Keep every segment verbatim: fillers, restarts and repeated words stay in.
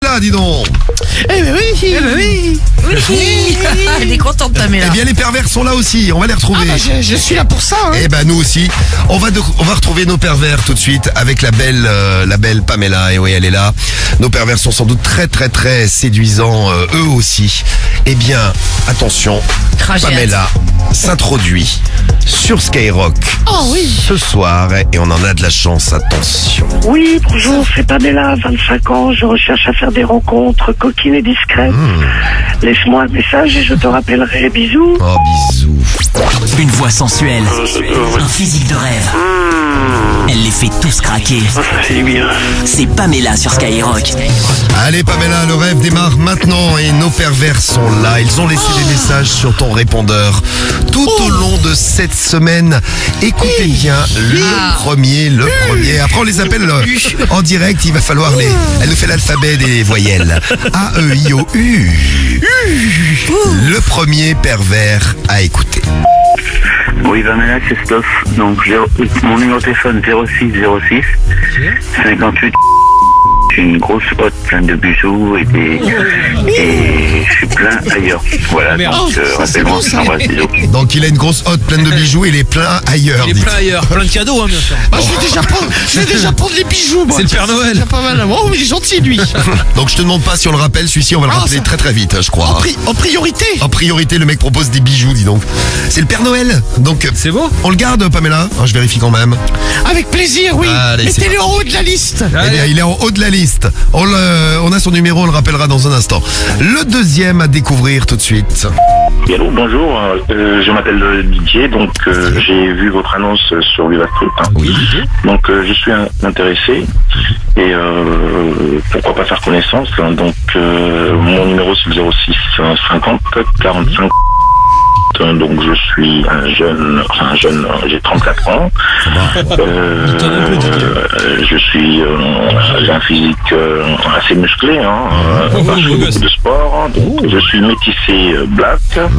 Pamela, dis donc. Eh ben oui, eh ben oui. Oui. Elle est contente, Pamela. Eh bien, les pervers sont là aussi. On va les retrouver. Ah bah, je, je suis là pour ça. Hein. Eh ben nous aussi. On va de- on va retrouver nos pervers tout de suite avec la belle euh, la belle Pamela. Et oui, elle est là. Nos pervers sont sans doute très très très séduisants euh, eux aussi. Eh bien, attention, Ah, j'ai Pamela s'introduit sur Skyrock Oh oui. ce soir et on en a de la chance. Attention. Oui, bonjour, c'est Pamela, vingt-cinq ans, je recherche à faire des rencontres coquines et discrètes. Laisse-moi un message et je te rappellerai. Bisous. Oh bisous. Une voix sensuelle, un physique de rêve. Elle les fait tous craquer. C'est bien. C'est Pamela sur Skyrock. Allez Pamela, le rêve démarre maintenant et nos pervers sont là. Ils ont laissé des messages sur ton répondeur tout au long de cette semaine. Écoutez bien le premier, le premier. Après on les appelle euh, en direct, il va falloir les... Elle nous fait l'alphabet des voyelles. A, E, I, O, U. Le premier pervers à écouter. Oui, Pamela, Christophe. Donc, j'ai mon numéro de téléphone zéro six zéro six cinquante-huit. J'ai une grosse hotte pleine de bijoux et des... Et je suis plein ailleurs. Voilà, donc, euh, rappelle-moi, je t'embrasse, bisous. Donc il a une grosse hotte pleine de bijoux, il est plein ailleurs. Il est dites. plein ailleurs, plein de cadeaux, hein, bien sûr. Ah, je vais déjà prendre, je vais déjà prendre les bijoux. Moi. C'est le Père Noël. C'est pas mal. Oh, il est gentil lui. Donc je te demande pas si on le rappelle, celui-ci on va le Ah, rappeler ça- très très vite, je En, crois. pri- en priorité. En priorité, le mec propose des bijoux, dis donc. C'est le Père Noël. Donc euh, C'est beau. on le garde, Pamela. Ah, je vérifie quand même. Avec plaisir, oui. Allez, c'est Mettez-le en haut de la liste. Eh bien, il est en haut de la liste. On, le- on a son numéro, on le rappellera dans un instant. Le deuxième à découvrir tout de suite. Et allô, bonjour, euh, je m'appelle euh, Didier, donc euh, j'ai vu votre annonce euh, sur Viva Street. Hein. Oui. Donc euh, je suis un- intéressé et euh, pourquoi pas faire connaissance. Hein. Donc euh, mon numéro c'est le zéro six cinquante quarante-cinq. Euh, Donc je suis un jeune, enfin un jeune, euh, j'ai trente-quatre ans. Euh, euh, je suis, euh, j'ai un physique euh, assez musclé, hein. Euh, Oh, enfin, je beau fais gosse. beaucoup de sport, hein. Donc je suis métissé euh, black,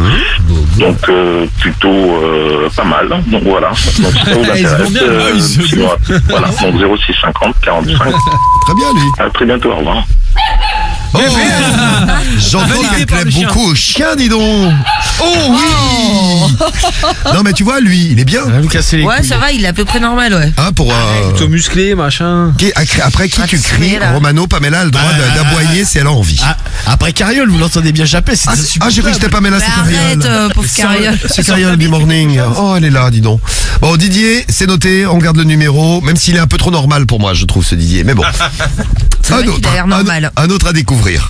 donc euh, plutôt euh, pas mal. Donc voilà. Donc si ça vous Ils se intéresse, vendent bien. euh, Ah, ils se dites-moi. Voilà. Donc zéro six cinquante quarante-cinq. Très bien, lui. À très bientôt. Au revoir. Oh, j'entends Validé qu'elle par plaît le chien. beaucoup au chien, dis donc. Oh oui. Non, mais tu vois, lui, il est bien. Vous casser les Ouais, ça va, il est à peu près normal, ouais. Hein, pour euh, Plutôt musclé, machin. qui- après qui Ah, tu tu cries, sais, là. Romano, Pamela a le droit Ah, de- d'aboyer si elle a envie. Ah, après Carriole, vous l'entendez bien chapper. C'est Ah, c'est c'est- super. ah, j'ai cru que c'était Pamela, Mais c'est arrête, Carriole. euh, pauvre Carriole. C'est Carriole du morning. Oh, elle est là, dis donc. Bon, Didier, c'est noté, on garde le numéro, même s'il est un peu trop normal pour moi, je trouve, ce Didier. Mais bon. C'est vrai Un qu'il autre, a l'air un- normal. un autre à découvrir.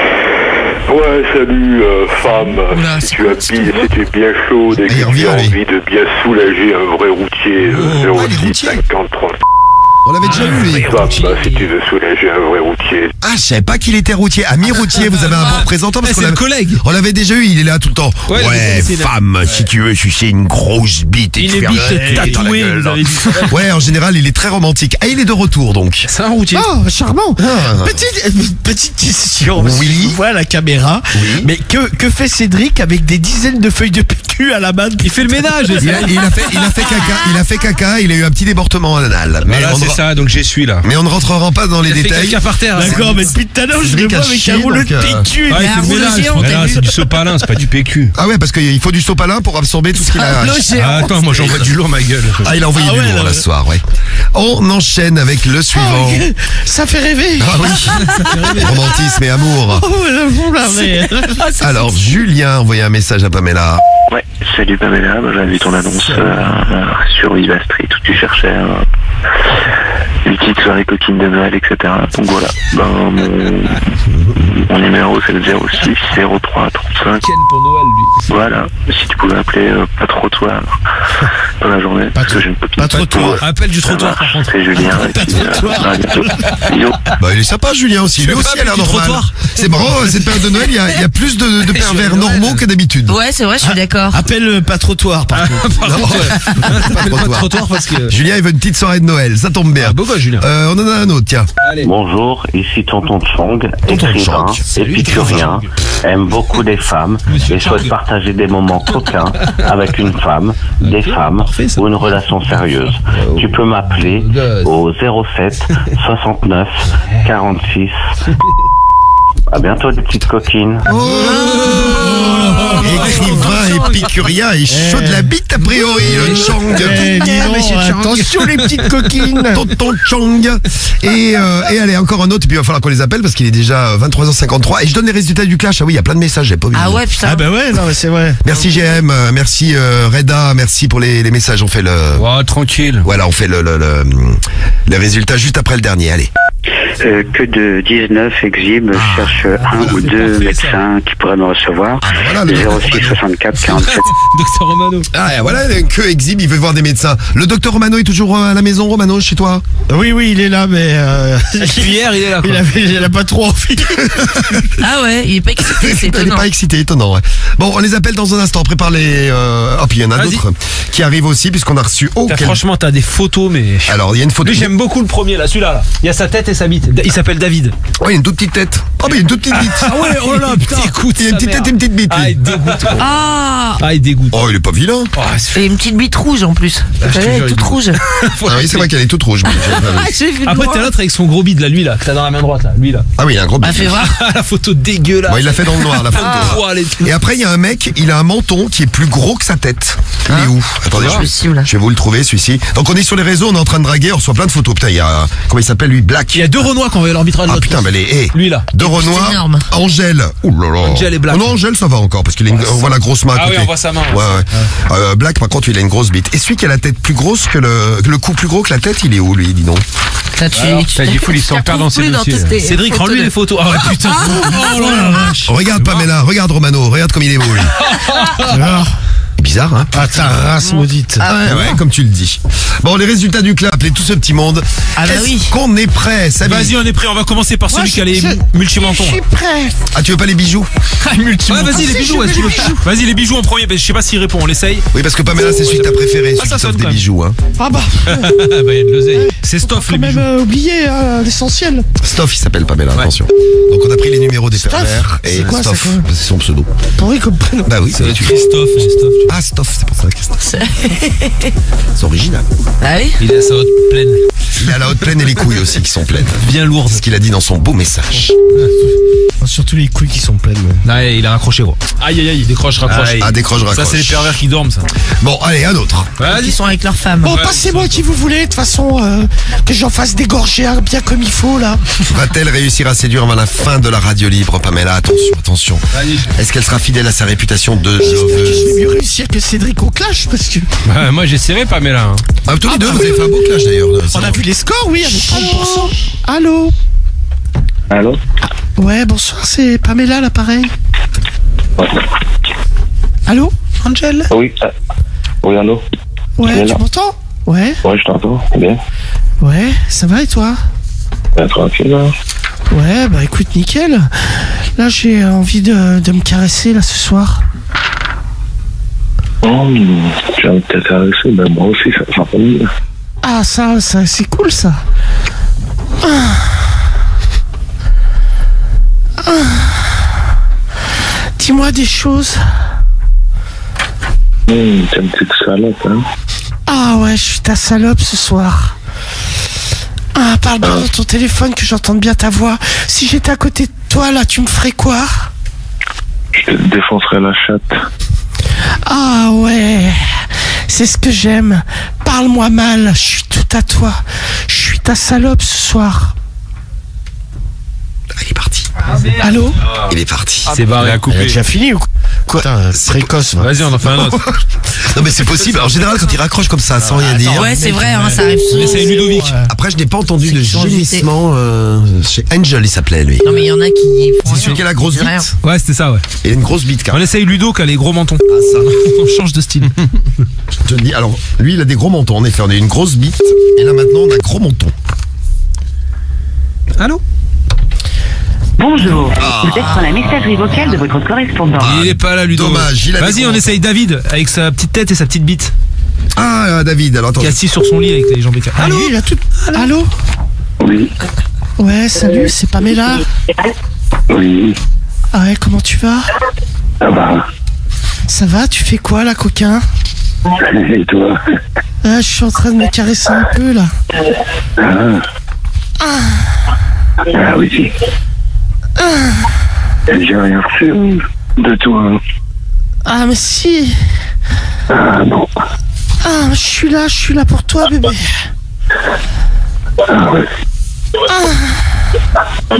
Ouais, salut euh, femme. Oula, si c'est tu quoi, habilles, c'est quoi si tu es bien chaude et Ah, que il tu revient, as lui. envie de bien soulager un vrai routier, ah, euh, il est zéro six routier. cinquante trente. On l'avait déjà vu, lui. Femme, bah, si tu veux soulager un vrai routier. Ah, je savais pas qu'il était routier. Ami routier, vous avez un bon représentant parce Eh, qu'on c'est le l'avait- collègue. on l'avait déjà eu, il est là tout le temps. Ouais, Ouais, c'est là. femme, si tu veux sucer une grosse bite et Une te faire bite Ouais, dans la tatouée, gueule. vous avez dit. Ouais, en général, il est très romantique. Ah, il est de retour donc. C'est un routier. Oh, charmant. Ah. Petite, euh, petite question. Oui. On voit à la caméra. Oui. Mais que, que fait Cédric avec des dizaines de feuilles de P Q à la main? Il fait le ménage. Il a, il a fait, il a fait caca, il a fait caca, il a eu un petit débordement anal. Mais, Voilà, on, c'est ne- ça, donc j'essuie là. mais on ne rentrera pas dans les Il a fait détails. caca par terre. D'accord, mais depuis tout à l'heure, je le Cédric vois a avec chié, un rouleau de donc, euh, P Q. Ouais, Il a il un fait le rouleau ménage. géant, Mais t'as là, vu? c'est du sopalin, c'est pas du P Q. Ah ouais, parce qu'il faut du sopalin pour absorber tout ce qu'il a. rouleau géant. Ah, attends, moi j'envoie du lourd ma gueule. Ah, il a envoyé Ah du ouais, lourd là, là ouais. ce soir, ouais. On enchaîne avec le suivant. Ça fait rêver. Ah oui. Romantisme et amour. Oh, j'avoue, là, mais- Alors, Julien a envoyé un message à Pamela. Ouais, salut Pamela, bah, j'ai vu ton annonce euh, sur Viva Street où tu cherchais euh, une petite soirée coquine de Noël, et cetera. Donc voilà, ben, mon, mon numéro c'est le zéro six zéro trois trente-cinq. Ken pour Noël, lui. Voilà, si tu pouvais appeler euh, pas trop toi dans la journée, parce que j'ai une copine. pas trop toi. Appel du Ça trottoir, par marche, contre. c'est Julien. et puis, euh, à bientôt. Bisous. Bah, il est sympa, Julien aussi. Lui veux aussi, pas il a l'air appeler du normal. trottoir C'est marrant, cette période de Noël, il y a, il y a plus de, de pervers normaux que d'habitude. Ouais, c'est vrai, je suis d'accord. Appelle euh, pas trottoir, par contre. Par contre, ouais. Pas Appelle pas de trottoir. trottoir parce que. Julien, il veut une petite soirée de Noël. Ça tombe bien. Ah, beau gosse, Julien. Euh, on en a un autre, tiens. Allez. Bonjour, ici Tonton Chong, Tonton écrivain, Chong. Salut, épicurien, aime beaucoup les femmes Monsieur et souhaite Chong. partager des moments coquins avec une femme, des femmes parfait, ça. ou une relation sérieuse. Tu peux m'appeler au zéro sept soixante-neuf quarante-six À bientôt, des petites coquines. Oh, écrivain épicurien et chaud de la bite a priori, le Chang. Eh, dis donc, attention les petites coquines. Tonton Chang. Et, euh, et allez, encore un autre, et puis il va falloir qu'on les appelle parce qu'il est déjà vingt-trois heures cinquante-trois. Et je donne les résultats du clash. Ah oui, il y a plein de messages, j'ai pas vu. Ah ouais, putain. Ah bah ouais, non mais c'est vrai. Merci G M, euh, merci euh, Reda, merci pour les, les messages. On fait le. Oh, tranquille. Voilà, on fait le, le, le, le résultat juste après le dernier. Allez. Euh, que de dix-neuf exhibe, je cherche un ou deux médecins qui pourraient me recevoir. Ah, ben voilà, le zéro six soixante-quatre quarante-sept. Docteur Romano. Ah et voilà, que exhibe, il veut voir des médecins. Le docteur Romano est toujours à la maison, Romano, chez toi? Oui, oui, il est là, mais euh, Hier, il est là. il, a, il a pas trop envie. Ah ouais, il est pas excité, c'est Il n'est étonnant. pas excité, étonnant. Ouais. Bon, on les appelle dans un instant. Prépare les. Euh... Oh, puis il y en a Vas-y. d'autres qui arrivent aussi, puisqu'on a reçu. Oh, T'as- quel- Franchement, t'as des photos, mais. Alors, il y a une photo. Lui, j'aime beaucoup le premier, là, celui-là. Là. Il y a sa tête et sa bite. Il s'appelle David. Oh, il y a une toute petite tête. Oh, mais il y a une toute petite bite. Ah ouais, oh là là, putain. Écoute, Il y a une petite tête et une petite bite. Ah, lui. il dégoûte. gros. Ah, Ah, il dégoûte. Oh, il est pas vilain. Oh, c'est- et une petite bite rouge en plus. je Vous te savez, jure, elle est il toute est rouge. Ah oui, c'est vrai qu'elle est toute rouge. Ah, j'ai vu de Après, loin. t'as l'autre avec son gros bide, là, lui, là, que t'as dans la main droite, là. Lui, là. Ah oui, il a un gros Bah, bite. fais voir. La photo dégueulasse. Bon, il l'a fait dans le noir, la photo. Oh, elle est- Et après, il y a un mec, il a un menton qui est plus gros que sa tête. Il est où? Attendez, C'est je, possible. je vais vous le trouver, celui-ci. Donc, on est sur les réseaux, on est en train de draguer, on reçoit plein de photos. Putain, il y a. Comment il s'appelle, lui? Black. Il y a deux Renois qui ont envoyé l'arbitrage. Ah l'autre. putain, bah les. Hey, Lui, là. deux C'est Renois. énorme. Angèle. Ouh là là. Angèle et Black. Oh non, Angèle, ça va encore, parce qu'il a une- on voit la grosse main à Ah côté. oui, on voit sa main, Ouais, ouais. ouais. Euh, Black, par contre, il a une grosse bite. Et celui qui a la tête plus grosse que le. Le cou plus gros que la tête, il est où, lui, dis donc? Ça, tu, Alors, tu t'as dit, faut, il tu s'en t'y perd dans retrouves ses plus dossiers, tes- là. tes Cédric, photos rends-lui de- les photos. Ah ouais, putain. Oh là là, vache. Regarde Pamela, regarde Romano, regarde comme il est beau, lui. Alors, Bizarre, hein? ah ta race maudite. Ah ouais. Ah ouais, comme tu le dis. Bon, les résultats du club, appelez tout ce petit monde. Ah bah Est-ce oui. qu'on est prêt, Samy? Vas-y, on est prêt. On va commencer par celui qui a les je- multimentons. Je suis prêt. Ah, tu veux pas les bijoux? Ouais, vas-y, les bijoux. ouais, tu veux. Vas-y, les bijoux en premier. Je sais pas s'il répond. On l'essaye. Oui, parce que Pamela, c'est celui que t'as préféré, celui ça qui t'offre sonne des quand même. bijoux, hein. Ah bah, Ah bah, il y a de l'oseille. C'est Stoff, quand les même bijoux. euh, oublié euh, l'essentiel. Stoff, il s'appelle Pamela, Ouais. attention. Donc, on a pris les numéros des Stoff pervers. Et C'est quoi, Stoff, c'est quoi c'est son pseudo. Pourri comme prénom. Bah oui, Ça va c'est être Christophe. Christophe. Ah, Stoff, c'est pour ça, Christophe. C'est original. Ah oui. Il a sa haute plaine. Il a la haute plaine et les couilles aussi qui sont pleines. Bien lourde. C'est ce qu'il a dit dans son beau message. Surtout les couilles qui sont pleines. ouais. Ouais, il a raccroché, gros. Aïe, aïe, aïe. Décroche, raccroche. Ah, décroche, Ça, raccroche. c'est les pervers qui dorment, ça. Bon, allez, un autre. Ils Vas-y. sont avec leur femme. Bon, passez-moi qui vous voulez, de toute façon, euh, que j'en fasse dégorger hein, bien comme il faut, là. Va-t-elle réussir à séduire avant la fin de la radio libre, Pamela? Attention, attention. Est-ce qu'elle sera fidèle à sa réputation de J'espère que je loveuse? vais mieux réussir que Cédric au clash, parce que... Bah, moi, j'essaierai pas, mais là. hein. Ah, tous les Ah, deux, bah vous avez oui, fait un beau clash d'ailleurs. de- On a vu les scores, oui, avec trente pour cent. Allô? Allô? Ouais, bonsoir, c'est Pamela, à l'appareil. Allô? Angel? Oui, euh, oui, allô? Ouais, Voilà. tu m'entends? Ouais, Ouais, je t'entends. Bien. ouais, ça va et toi? Ben, tranquille, hein. Ouais, bah écoute, nickel. Là, j'ai envie de, de me caresser, là, ce soir. Oh, tu vas me t'intéresser, ben moi aussi, ça ça fait mieux. Ah, ça, ça c'est cool, ça. Ah. Ah. Dis-moi des choses. Hum, t'es une petite salope, hein. Ah ouais, je suis ta salope ce soir. Ah, parle bien dans ton téléphone que j'entende bien ta voix. Si j'étais à côté de toi, là, tu me ferais quoi? Je te défoncerai la chatte. Ah ouais, c'est ce que j'aime. Parle-moi mal, je suis tout à toi. Je suis ta salope ce soir. Ah, il est parti. Allô? Il est parti. C'est barré. Il a coupé. fini ou quoi? Putain, précoce. va. Vas-y, on en fait un autre. Non, mais c'est possible. En général, quand il raccroche comme ça, sans rien dire. Ouais, c'est vrai, hein, ça arrive On souvent. essaye Ludovic. Après, je n'ai pas entendu de C'est qu'ils ont gémissement euh, chez Angel, il s'appelle lui. Non, mais il y en a qui font C'est celui rien. qui a la grosse Ils disent rien. bite. Ouais, c'était ça, ouais. Il a une grosse bite, On car. essaye Ludo qui a les gros mentons. Ah, ça. On change de style. Je te le dis. Alors, lui, il a des gros mentons. En effet, on a une grosse bite. Et là, maintenant, on a gros menton. Allô? Bonjour, vous êtes sur la messagerie vocale de votre correspondant. Il est pas là, Ludo. dommage, il a des Vas-y, gros on essaye David avec sa petite tête et sa petite bite. Ah, euh, David, alors attends. Qui est assis sur son lit avec les jambes écartées. Ah, Allô? lui, il a tout... Allô? Oui, Ouais, salut, c'est Pamela. oui. Ah ouais, comment tu vas? Ah bah, Ça va, tu fais quoi là, coquin? et toi? Ah, je suis en train de me caresser un peu là. Ah, ah oui. Ah, J'ai rien reçu de toi. Ah, mais si. Ah non. Ah, je suis là, je suis là pour toi, bébé. Ah ouais. Ah.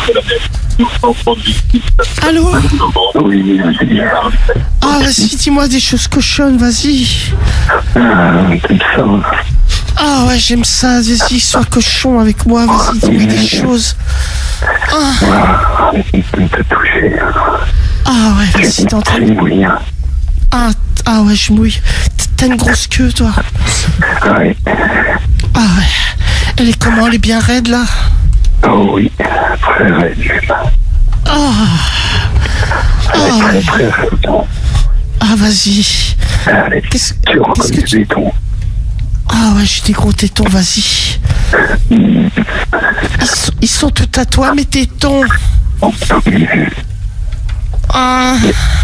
Allô? Oui, vas-y. Ah, vas-y, dis-moi des choses cochonnes, vas-y. Ah, comme ça. Ah ouais, j'aime ça, vas-y, sois cochon avec moi, vas-y, dis-moi des choses. Ah, Ah, t'as touché. ah ouais, vas-y, dans ta... Ah, ah ouais, je mouille. T'as une grosse queue, toi. Ouais. Ah ouais. Elle est comment? Elle est bien raide, là? Oh oui, très raide. Ah. Elle est Ah, très très raide. ah vas-y. Elle est Qu'est-ce dure qu'est-ce comme que du tu... béton. Ah ouais, j'ai des gros tétons, vas-y. Ils sont, ils sont tout à toi, mes tétons. Ah.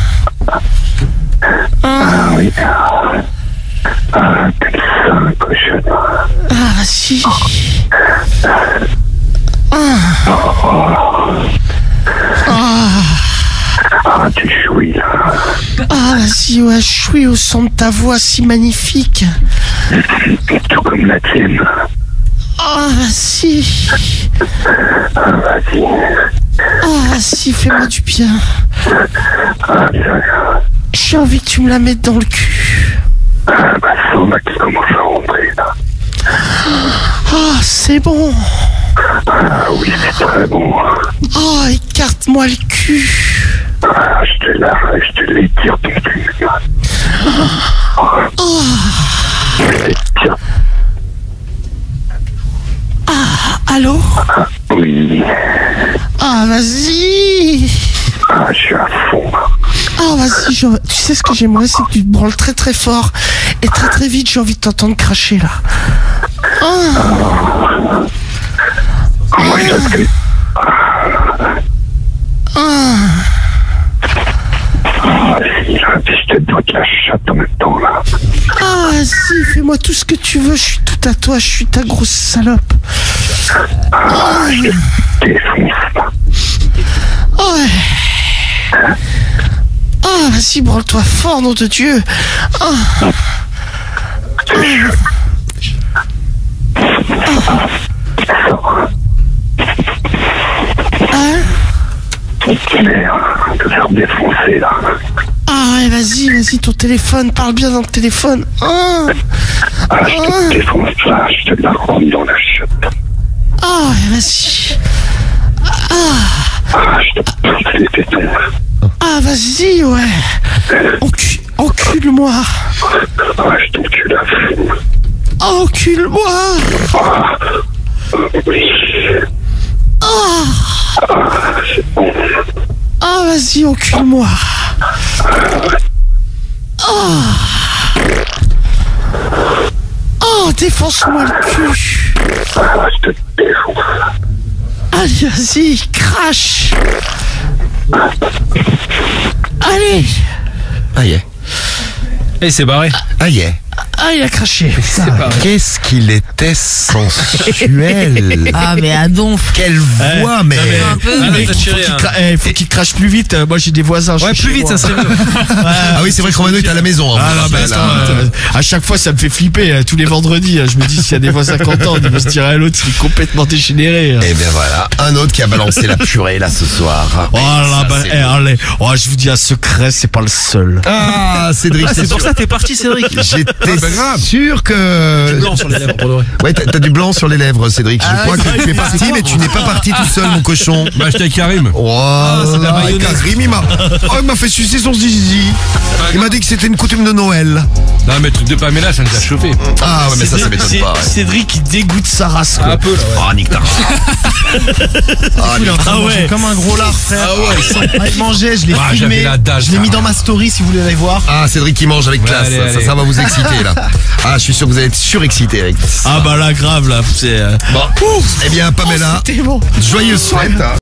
Ah. Ah oui. Ah, t'es ça, cochon. Ah, vas-y. Ah. Ah. Ah, tu chouilles là. Ah, vas-y, ouais, je suis au son de ta voix si magnifique. Tout comme la tienne. Ah, vas-y. Ah, vas-y. Ah, vas-y, fais-moi du bien. Ah, bien. J'ai envie que tu me la mettes dans le cul. Ah, bah, ça, on a qui commence à rentrer là. Ah, c'est bon. Ah, oui, c'est très bon. Oh, écarte-moi le cul. Ah, je te la, je te l'étire ton cul. Oh. C'est bien. Ah, allô? Oui. Ah, vas-y. Ah, je suis à fond. Ah, vas-y, je- tu sais ce que j'aimerais, c'est que tu te branles très très fort. Et très très vite, j'ai envie de t'entendre cracher, là. Ah. Moi, je te... Ah. Ah, si, là, je te dois de la chatte en même temps, là. Ah, vas-y, fais-moi tout ce que tu veux, je suis tout à toi, je suis ta grosse salope. Ah, je te défonce, là. Ouais. Ah, vas-y, branle-toi fort, nom de Dieu. Ah. Hein? Merde, te faire défoncer, là. Ah ouais, vas-y, vas-y, ton téléphone, parle bien dans le téléphone. Ah, Ah, je te défonce, là, je te la rentre dans la chatte. ah ouais, vas-y. Ah, Ah, je te pousse les tétons. ah vas-y, ouais. Encu- Encule-moi. Ah, je t'encule à fou. Encule-moi. Ah, oui. Ah, Ah, c'est bon. ah vas-y, encule-moi. Ah. Oh, défonce-moi le cul. Ah, je te défonce. Allez, vas-y, crache. Allez. Ah, yeah. Et c'est barré. Ah, yeah. Ah, il a craché. Qu'est-ce qu'il était sensuel. Ah, mais à donf. Quelle voix, mais... Un peu. Ah, Mec, t'as faut tiré, qu'il hein. cra- eh, faut qu'il crache plus vite. Euh, Moi, j'ai des voisins. je Ouais, suis plus chez vite, moi. ça serait mieux. Ah oui, c'est vrai que Romano est à la maison. hein. Ah non, mais Là, attends, euh, à chaque fois, ça me fait flipper. euh, Tous les vendredis, euh, je me dis s'il y a des voisins qui entendent, ils vont se dire à l'autre, il est complètement dégénéré. hein. Et bien voilà, un autre qui a balancé la purée là ce soir. Oh là, Ça, bah, c'est eh, bon. allez. Oh, je vous dis un secret, c'est pas le seul. Ah, Cédric, Ah, c'est pour ça que t'es parti, Cédric. J'étais Ah, bah, grave. sûr que... Blanc sur les lèvres, pour de vrai. Ouais, t'as t'as du blanc sur les lèvres, Cédric. Je Ah, crois c'est que vrai, tu es c'est parti, quoi, mais tu n'es pas parti tout seul, mon cochon. Bah, j'étais avec Karim. Oh, c'est de la là, mayonnaise. Karim, il m'a oh, il m'a fait sucer son zizi. Il m'a dit que c'était une coutume de Noël. Non, mais le truc de Pamela, ça nous a chauffé. Ah ouais, mais ça, ça m'étonne C'est- pas. ouais. Cédric, il dégoûte sa race, quoi. Un peu, là, ouais. Oh, nique ta race. Ah, nique ta Ah ouais. Comme un gros lard, frère. Ah ouais, ils sont- Ah, il mangeait, je l'ai Ah, filmé. j'avais la dalle, Je l'ai ça. mis dans ma story si vous voulez aller voir. Ah, Cédric qui mange avec Ouais, classe. allez, ça, allez. ça va vous exciter là. Ah, je suis sûr que vous allez être surexcité avec ça. Ah bah là, grave, là. C'est. euh, Bon, eh bien, Pamela, C'était bon. joyeuse fête. hein.